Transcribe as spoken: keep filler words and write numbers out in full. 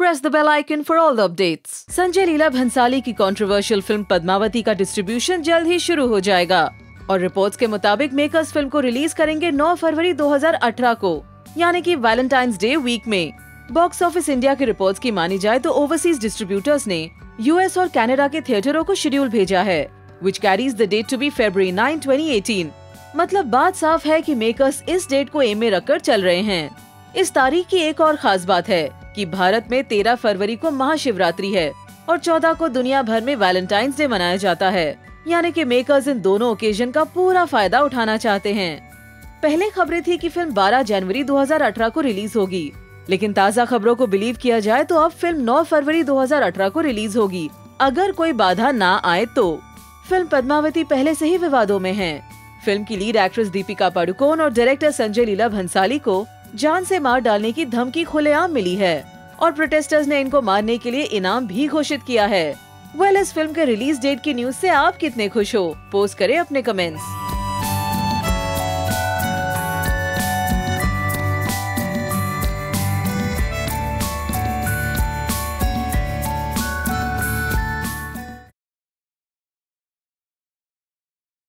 Press the bell icon for all the updates. Sanjay Leela Bhansali की controversial film Padmavati का distribution जल्द ही शुरू हो जाएगा और रिपोर्ट्स के मुताबिक मेकर्स फिल्म को रिलीज करेंगे नौ फरवरी दो हज़ार अठारह को, यानी कि वैलेंटाइंस डे वीक में। बॉक्स ऑफिस इंडिया की रिपोर्ट्स की मानी जाए तो ओवरसीज डिस्ट्रीब्यूटर्स ने यूएस और कनाडा के थिएटरों को शेड्यूल भेजा है, which carries the date to be February ninth, twenty eighteen। मतलब बात साफ है कि मेकर्स इस डेट को एम में रखकर चल रहे हैं। इस तारीख की एक और खास बात है कि भारत में तेरह फरवरी को महाशिवरात्रि है और चौदह को दुनिया भर में वैलेंटाइंस डे मनाया जाता है, यानी कि मेकर्स इन दोनों ओकेजन का पूरा फायदा उठाना चाहते हैं। पहले खबरें थी कि फिल्म बारह जनवरी दो हज़ार अठारह को रिलीज होगी, लेकिन ताज़ा खबरों को बिलीव किया जाए तो अब फिल्म नौ फरवरी दो हज़ार अठारह को रिलीज होगी, अगर कोई बाधा ना आए तो। फिल्म पद्मावती पहले से ही विवादों में है। फिल्म की लीड एक्ट्रेस दीपिका पादुकोण और डायरेक्टर संजय लीला भंसाली को जान से मार डालने की धमकी खुलेआम मिली है और प्रोटेस्टर्स ने इनको मारने के लिए इनाम भी घोषित किया है। वेल, इस फिल्म के रिलीज डेट की न्यूज से आप कितने खुश हो? पोस्ट करें अपने कमेंट्स।